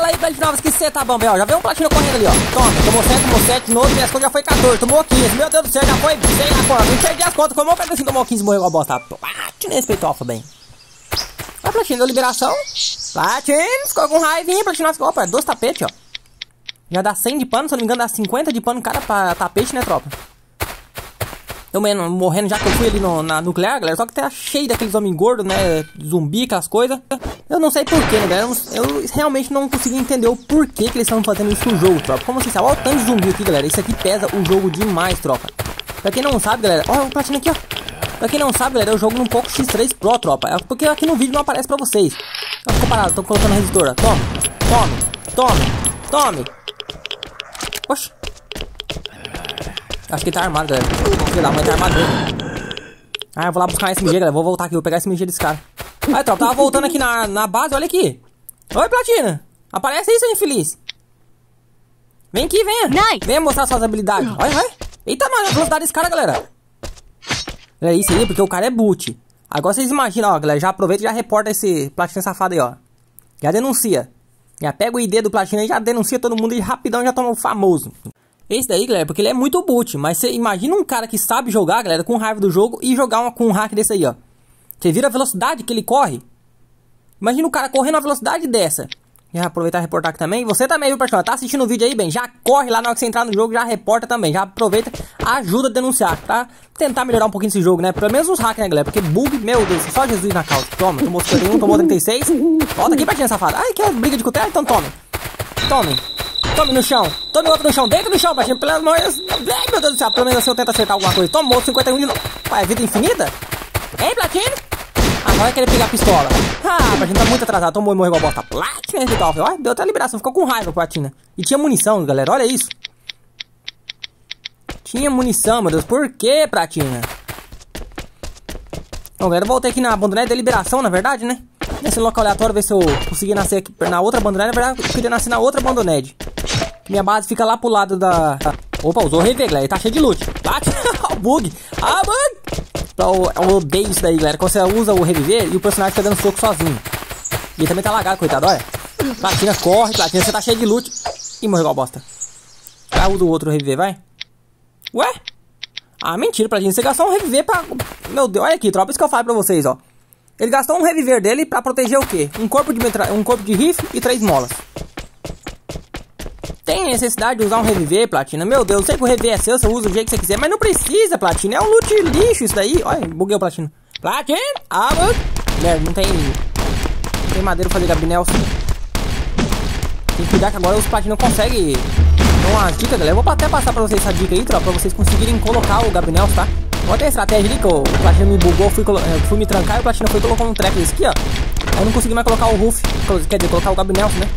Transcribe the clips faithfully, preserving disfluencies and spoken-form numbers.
Fala aí, Bad Novas, que você tá bom, velho. Já veio um platina correndo ali, ó. Toma, tomou sete, tomou sete, no outro, minhas contas já foi quatorze, tomou quinze. Meu Deus do céu, já foi, sei lá quanto. Não perdi as contas, como eu assim, tomou quinze, morreu igual bosta. Platina respeitou, bem. A platina deu liberação. Platina, ficou com raivinha, platina ficou, opa, dois tapetes, ó. Já dá cem de pano, se eu não me engano, dá cinquenta de pano cada pra tapete, né, tropa? Eu mesmo, morrendo já que eu fui ali no, na nuclear, galera. Só que tá cheio daqueles homens gordos, né? Zumbi, aquelas coisas. Eu não sei porquê, né, galera? Eu, eu realmente não consegui entender o porquê que eles estão fazendo isso no jogo, tropa. Como vocês sabem, olha o tanto de zumbi aqui, galera. Isso aqui pesa o jogo demais, tropa. Pra quem não sabe, galera, olha o platina aqui, ó. Pra quem não sabe, galera, eu jogo num Poco X três Pro, tropa. É porque aqui no vídeo não aparece pra vocês. Eu ficou parado, tô colocando a resistora. Tome, tome, tome, tome. Oxi. Acho que ele tá armado, galera. Filho da mãe tá armado mesmo. Ah, eu vou lá buscar um S M G, galera. Vou voltar aqui, vou pegar esse S M G desse cara. Aí, tropa, tava voltando aqui na, na base, olha aqui. Oi, Platina. Aparece aí, seu infeliz. Vem aqui, venha. Nice. Venha mostrar suas habilidades. Olha, olha. Eita, mano, a velocidade desse cara, galera. É isso aí, porque o cara é boot. Agora vocês imaginam, ó, galera. Já aproveita e já reporta esse Platina safado aí, ó. Já denuncia. Já pega o I D do Platina e já denuncia todo mundo e rapidão já toma o famoso. Esse daí, galera, porque ele é muito boot. Mas você imagina um cara que sabe jogar, galera, com raiva do jogo e jogar uma, com um hack desse aí, ó. Você vira a velocidade que ele corre. Imagina o cara correndo a velocidade dessa. Já aproveitar e reportar aqui também. Você também, viu, pessoal? Tá assistindo o vídeo aí, bem? Já corre lá na hora que você entrar no jogo, já reporta também. Já aproveita, ajuda a denunciar, pra tentar melhorar um pouquinho esse jogo, né? Pelo menos os hacks, né, galera? Porque bug, meu Deus, só Jesus na causa. Toma, tomou cinquenta e um, tomou trinta e seis. Volta aqui, platina safada. Ai, quer briga de cutelo? Então tome. Tome. Tome no chão. Tome outro no chão. Dentro do chão, platina. Pelo menos... Ai, meu Deus do céu. Pelo menos assim eu tento acertar alguma coisa. Tomou cinquenta e um de novo. Pai, é vida infinita? Hein, platina? Agora vai querer pegar a pistola. Ah, Platina tá muito atrasado. Tomou e morreu igual bosta. Platina residual. Olha, deu até a liberação. Ficou com raiva, Platina. E tinha munição, galera. Olha isso. Tinha munição, meu Deus. Por que, Platina? Bom, galera, eu voltei aqui na abandonada de liberação, na verdade, né? Nesse local aleatório, ver se eu consegui nascer aqui na outra abandonada. Na verdade, eu queria nascer na outra abandonada. Minha base fica lá pro lado da... Opa, usou o rever, galera. Ele tá cheio de loot. Platina. O bug. Ah, bug. Eu, eu odeio isso daí, galera. Quando você usa o reviver e o personagem fica dando soco sozinho. E ele também tá lagado, coitado, olha. Platina, corre, Platina, você tá cheio de loot. Ih, morreu igual bosta. Já usa o outro reviver, vai. Ué? Ah, mentira, Platina. Você gastou um reviver pra... Meu Deus, olha aqui, tropa. Isso que eu falo pra vocês, ó. Ele gastou um reviver dele pra proteger o quê? Um corpo de, metra... um corpo de rifle e três molas. Tem necessidade de usar um reviver, Platina? Meu Deus, eu sei que o reviver é seu, você usa do jeito que você quiser, mas não precisa, Platina. É um loot lixo isso daí. Olha, buguei o Platina. Platina! Ah, mano! Merda, não tem... Não tem madeira pra fazer Gabriel. Tem que cuidar que agora os Platina conseguem... Então, uma dica, galera. Eu vou até passar pra vocês essa dica aí, tropa, pra vocês conseguirem colocar o Gabriel, tá? Olha a estratégia ali que o Platina me bugou, fui, colo... fui me trancar e o Platina foi colocar um trap desse aqui, ó. Aí eu não consegui mais colocar o Ruff, quer dizer, colocar o Gabriel, né?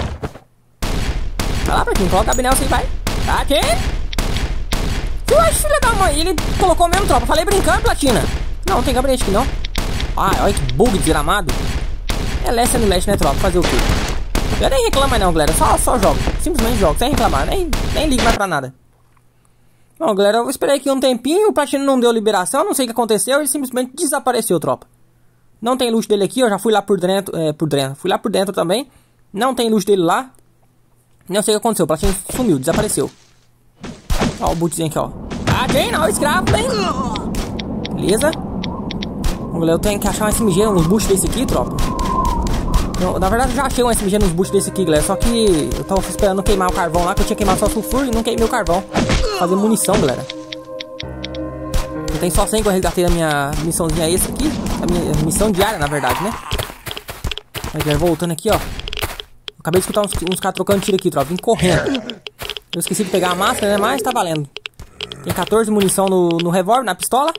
Vai lá, Platina, coloca o Gabriel assim, vai. Tá aqui. Eu acho, filha da mãe, ele colocou mesmo, tropa. Falei brincando, Platina. Não, não tem gabinete aqui, não. Ah, olha que bug desgramado. É leste no leste, né, tropa? Fazer o quê? Eu nem reclamo mais não, galera. Só, só jogo. Simplesmente jogo, sem reclamar. Nem, nem ligo mais pra nada. Bom, galera, eu esperei aqui um tempinho. O Platina não deu liberação. Não sei o que aconteceu. Ele simplesmente desapareceu, tropa. Não tem loot dele aqui. Eu já fui lá por dentro. É, por dentro. Fui lá por dentro também. Não tem loot dele lá. Não sei o que aconteceu. O Platina sumiu, desapareceu. Ó, o bootzinho aqui, ó. Ah, tem não, escravo, tem. Beleza. Bom, galera, eu tenho que achar um S M G, uns boosts desse aqui, tropa. Eu, na verdade, eu já achei um S M G nos boosts desse aqui, galera. Só que eu tava esperando queimar o carvão lá, que eu tinha queimado só sulfuro e não queimei o carvão. Fazer munição, galera. Eu tenho só cem que eu resgatei a minha missãozinha esse aqui. A minha missão diária, na verdade, né? Aí, galera, voltando aqui, ó. Acabei de escutar uns, uns caras trocando tiro aqui, tropa. Vim correndo. Eu esqueci de pegar a máscara, né? Mas tá valendo. Tem quatorze munição no, no revólver, na pistola.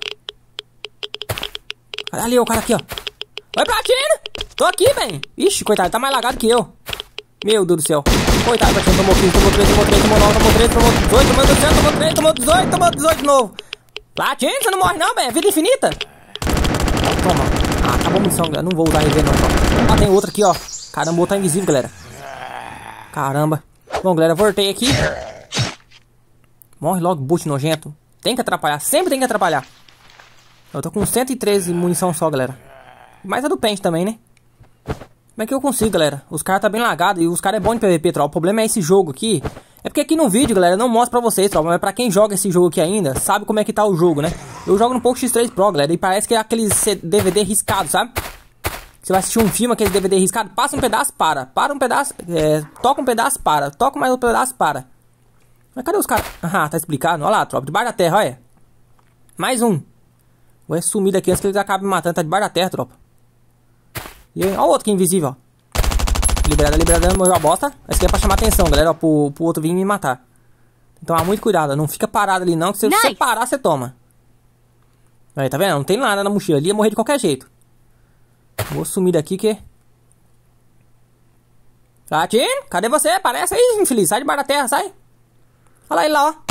Ali, o cara aqui, ó. Oi, Platina! Tô aqui, bem. Ixi, coitado, tá mais lagado que eu. Meu Deus do céu. Coitado, Platina, tomou quinze, tomou três, tomou três, tomou nove, tomou três, tomou dezoito, tomou dezoito, tomou três, tomou dezoito, tomou dezoito de novo. Platina, você não morre não, bem. É vida infinita. Toma. Ah, acabou a munição, galera. Não vou usar rever, não. Ah, tem outra aqui, ó. Caramba, o outro tá invisível, galera. Caramba. Bom, galera, voltei aqui. Morre logo, boot nojento. Tem que atrapalhar, sempre tem que atrapalhar. Eu tô com cento e treze munição só, galera. Mais a do pente também, né? Como é que eu consigo, galera? Os caras tá bem lagados e os caras é bom de P V P, tropa. O problema é esse jogo aqui. É porque aqui no vídeo, galera, eu não mostro pra vocês, tropa. Mas pra quem joga esse jogo aqui ainda, sabe como é que tá o jogo, né? Eu jogo no Poco X três Pro, galera, e parece que é aqueles D V D riscado, sabe? Você vai assistir um filme, aquele D V D riscado, passa um pedaço, para. Para um pedaço, é, toca um pedaço, para. Toca mais um pedaço, para. Mas cadê os caras? Ah, tá explicado. Olha lá, tropa, debaixo da terra, olha. Mais um. Vou sumir daqui antes que eles acabem me matando. Tá debaixo da terra, tropa. E aí, olha o outro que é invisível, ó. Liberada, liberada, morreu a bosta. Esse aqui é pra chamar atenção, galera, ó, pro, pro outro vir me matar. Tem que tomar muito cuidado, não fica parado ali não, que se nice. Você parar, você toma. Aí, tá vendo? Não tem nada na mochila, ali ia morrer de qualquer jeito. Vou sumir daqui que... Platino, cadê você? Aparece aí, infeliz, sai debaixo da terra, sai. Olha ele lá, ó.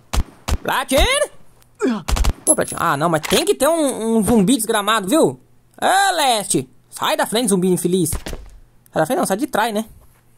Platino! Pô, Platino. Ah, não, mas tem que ter um, um zumbi desgramado, viu? Ô, Leste! Sai da frente, zumbi infeliz. Sai da frente não, sai de trás, né?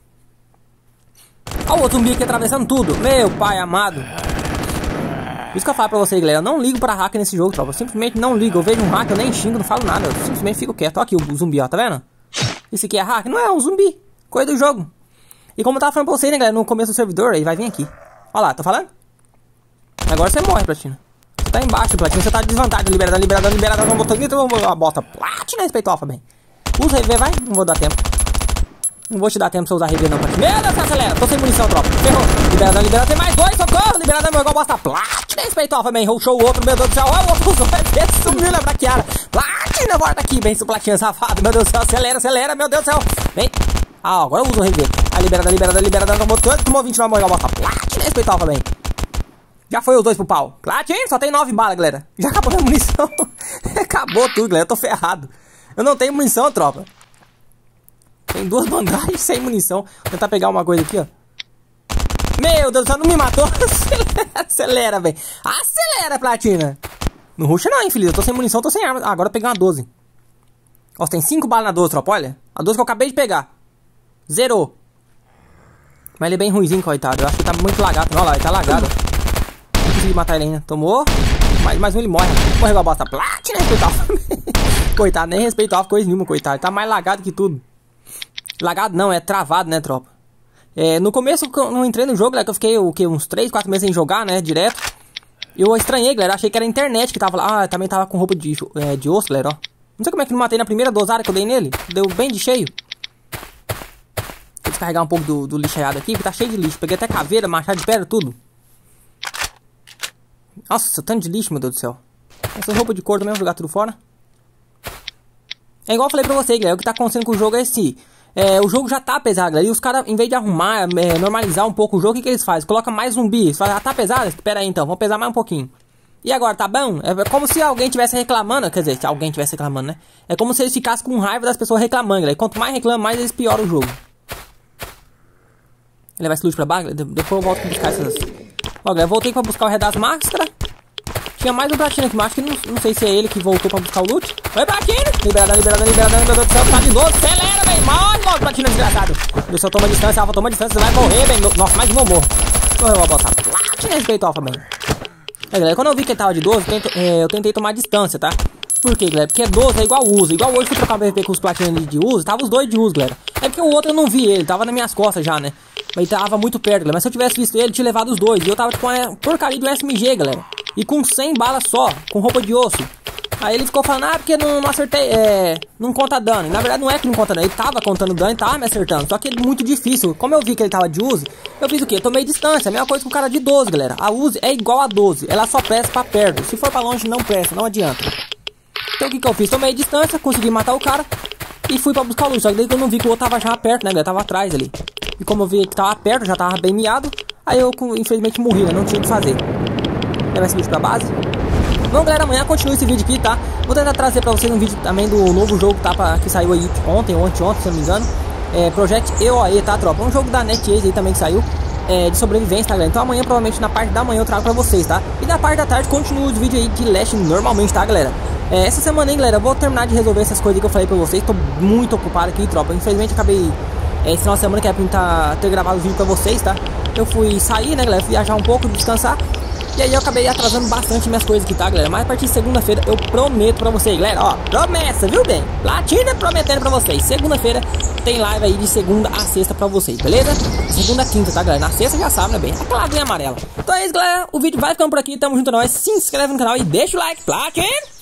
Olha o outro zumbi aqui atravessando tudo. Meu pai amado. Isso que eu falo pra vocês, galera. Eu não ligo pra hacker nesse jogo, tropa. Eu simplesmente não ligo. Eu vejo um hacker, eu nem xingo, não falo nada. Eu simplesmente fico quieto. Olha aqui o zumbi, ó. Tá vendo? Esse aqui é hacker? Não é, é um zumbi. Coisa do jogo. E como eu tava falando pra vocês, né, galera? No começo do servidor, aí vai vir aqui. Olha lá, tô falando? Agora você morre, Platina. Você tá embaixo, Platina. Você tá de desvantagem. Liberada, liberada, liberada. Vamos botar então a bota. Platina, respeito alfa, bem. Usa rever, vai. Não vou dar tempo. Não vou te dar tempo pra usar rever, não, Platina. Meu Deus, acelera. Tô sem munição, tropa. Ferrou. Liberada, liberada. Tem mais dois, socorro. Liberada, meu igual bosta. Platina, respeito alfa, bem. Rushou o outro, meu Deus do céu. Olha o outro. Sumiu na braquiara. Platina, volta aqui, bem. Seu Platina safado. Meu Deus do céu. Acelera, acelera. Meu Deus do céu. Vem. Ah, agora eu uso o rever. A liberada, liberada, liberada. Tomou tanto, tomou vinte, vai morrer igual bosta. Platina, respeito alfa, bem. Já foi os dois pro pau. Platina, só tem nove balas, galera. Já acabou a munição. Acabou tudo, galera. Eu tô ferrado. Eu não tenho munição, tropa. Tem duas bandagens sem munição. Vou tentar pegar uma coisa aqui, ó. Meu Deus do céu, não me matou. Acelera, acelera, velho. Acelera, Platina. Não ruxa não, infeliz. Eu tô sem munição, tô sem arma. Ah, agora eu peguei uma doze. Ó, tem cinco balas na doze, tropa. Olha. A doze que eu acabei de pegar. Zerou. Mas ele é bem ruimzinho, coitado. Eu acho que tá muito lagado. Olha lá, ele tá lagado. Não consegui matar ele ainda. Tomou. Mais, mais um ele morre. Morreu a bosta. Platina, respeito alfa. Coitado, nem respeito alfa, coisa nenhuma, coitado. Ele tá mais lagado que tudo. Lagado não, é travado, né, tropa? É, no começo, eu não entrei no jogo, galera, que eu fiquei o quê? Uns três, quatro meses sem jogar, né, direto. Eu estranhei, galera, achei que era a internet que tava lá. Ah, também tava com roupa de, é, de osso, galera, ó. Não sei como é que não matei na primeira dosada que eu dei nele. Deu bem de cheio. Vou descarregar um pouco do, do lixaiado aqui, que tá cheio de lixo. Peguei até caveira, machado de pedra, tudo. Nossa, tanto de lixo, meu Deus do céu. Essa roupa de couro também, vou jogar tudo fora. É igual eu falei pra vocês, galera, o que tá acontecendo com o jogo é esse... É, o jogo já tá pesado, galera. E os caras, em vez de arrumar, é, normalizar um pouco o jogo, o que, que eles fazem? Coloca mais zumbi. Eles falam, ah, tá pesado? Espera aí então, vamos pesar mais um pouquinho. E agora, tá bom? É como se alguém tivesse reclamando. Quer dizer, se alguém tivesse reclamando, né? É como se eles ficassem com raiva das pessoas reclamando, galera. E quanto mais reclamam, mais eles pioram o jogo. Ele vai esse loot pra baixo? Depois eu volto pra buscar essas... Ó, galera, eu voltei pra buscar o Red das Máscaras. Tinha mais um Platina aqui, mas acho que não, não sei se é ele que voltou pra buscar o loot. Oi, Platina! Liberada, liberada, liberada, meu Deus do céu, tá de novo, acelera, velho! Morre logo, Platina, desgraçado! Meu Deus, toma distância, Alfa, toma distância, você vai morrer, velho! Nossa, mais de um morro. Morreu a bosta. Platina, respeito, Alfa, bem. É, galera, quando eu vi que ele tava de doze, eu tentei, é, eu tentei tomar distância, tá? Por quê, galera? Porque doze é igual uso. Igual hoje, fui trocar um P V P com os Platina de uso, tava os dois de uso, galera. É porque o outro eu não vi ele, tava nas minhas costas já, né? Mas ele tava muito perto, galera. Mas se eu tivesse visto ele, eu tinha levado os dois. E eu tava com a porcaria do S M G, galera. E com cem balas só, com roupa de osso. Aí ele ficou falando, ah, porque não, não acertei, é... Não conta dano. E na verdade não é que não conta dano, ele tava contando dano e tava me acertando. Só que é muito difícil. Como eu vi que ele tava de Uzi, eu fiz o quê? Eu tomei distância. A mesma coisa com o cara de doze, galera. A Uzi é igual a doze. Ela só presta pra perto. Se for pra longe, não presta, não adianta. Então o que que eu fiz? Tomei distância, consegui matar o cara e fui pra buscar o luz. Só que daí que eu não vi que o outro tava já perto, né, galera? Tava atrás ali. E como eu vi que tava perto, já tava bem miado. Aí eu, infelizmente, morri, né? Não tinha o que fazer. Levar esse vídeo pra base. Bom, galera, amanhã continua esse vídeo aqui, tá? Vou tentar trazer pra vocês um vídeo também do novo jogo, tá? Pra, que saiu aí ontem ou anteontem, se eu não me engano. É Project E O E, tá, tropa? Um jogo da NetEase aí também que saiu. É, de sobrevivência, tá, galera? Então amanhã, provavelmente, na parte da manhã eu trago pra vocês, tá? E na parte da tarde continua os vídeos aí de Leste normalmente, tá, galera? É, essa semana aí, galera, eu vou terminar de resolver essas coisas que eu falei pra vocês. Tô muito ocupado aqui, tropa. Infelizmente, acabei... É, esse final de semana que é pra tá, ter gravado o vídeo pra vocês, tá? Eu fui sair, né, galera? Fui viajar um pouco, descansar. E aí eu acabei atrasando bastante minhas coisas aqui, tá, galera? Mas a partir de segunda-feira eu prometo pra vocês, galera, ó, promessa, viu, bem? Platina prometendo pra vocês. Segunda-feira tem live aí de segunda a sexta pra vocês, beleza? Segunda a quinta, tá, galera? Na sexta já sabe, né, bem? Aquela linha amarela. Então é isso, galera. O vídeo vai ficando por aqui. Tamo junto a nós. Se inscreve no canal e deixa o like. Platina!